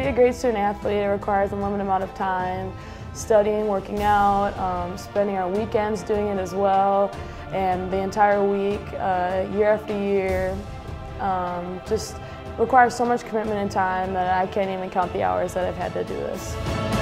be a great student athlete, it requires a limited amount of time, studying, working out, spending our weekends doing it as well, and the entire week, year after year. Just requires so much commitment and time that I can't even count the hours that I've had to do this.